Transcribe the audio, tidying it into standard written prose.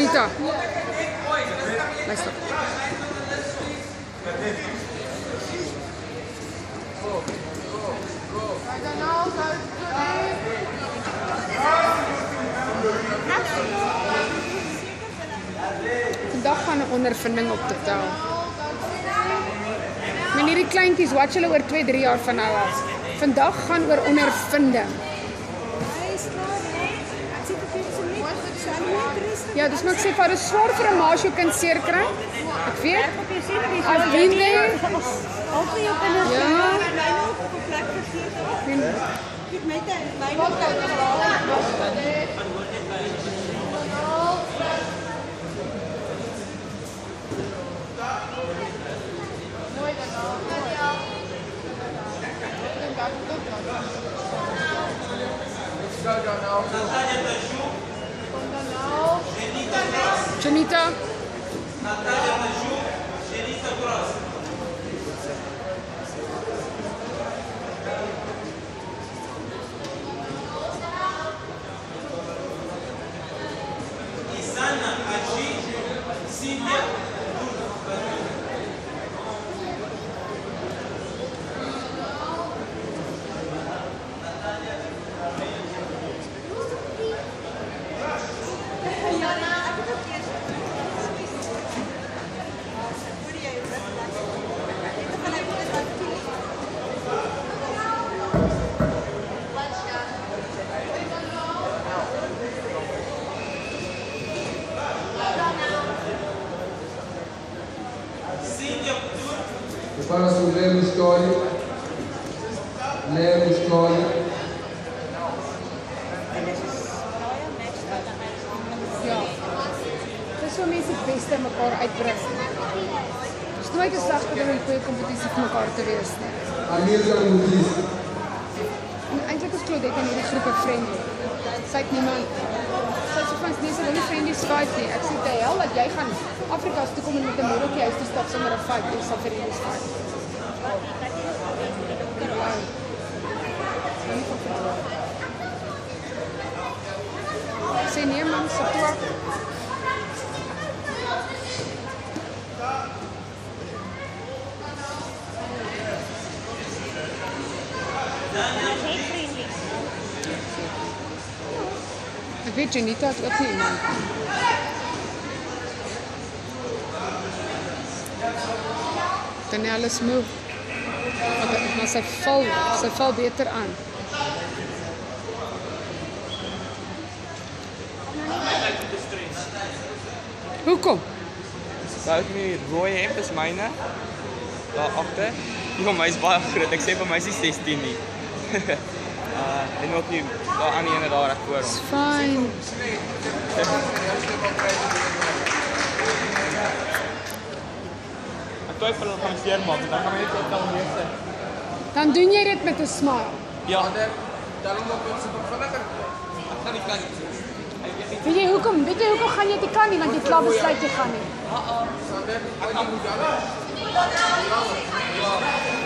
Janita. Luister. Vandag gaan 'n ondervinding op te tel. Men hierdie kleintjies watch hulle oor 2-3 jaar van nou af. Vandag gaan oor ondervinding. Ja, dus maar ek sê vir is swaar vir 'n ma as jou kind seer kry. Ek weet. I've been there. Al vir jou kinders. Ja. My nog op 'n plek verseker. Ek met my Janita. Isana, Aji, Cynthia. Para su Leo Story. Leo Story. Ja. Dis so mense het beste mekaar uitbring. Dis nooit 'n slegte ding om 'n goeie kompetisie vir mekaar te wees nie. Amirza Mudis. En eintlik is Claudette in hierdie groep 'n friendly. Sy het niemand. Sy sê van mense wil nie friendly fight nie. Ek sê te hel dat jy gaan Afrika toe kom en met 'n modeltjie huis toe stap sonder 'n fight. Jy sal vir hierdie fight. Sê nee man, se toe. Ek weet Janita het ook nie iemand. Danielle is moe. Maar sy val beter aan. Hoekom? Daar het my rooi hemp is myne. Daar agter. Ja, my is baie groot. Ek sê vir my is 16 nie. En ook nie daar aan die ene daar reg voor hom. It's fine. Ek twyfel om gaan seer maak, dan gaan my net tel meeste. Dan doen jy dit met 'n smile. Ja. Daarom ook ons super vinniger. Ek gaan nie kan nie. Weet jy hoekom? Weet jy hoekom gaan jy nie kan nie want jy klaar besluit jy gaan nie. Sander, ek gaan moet dan.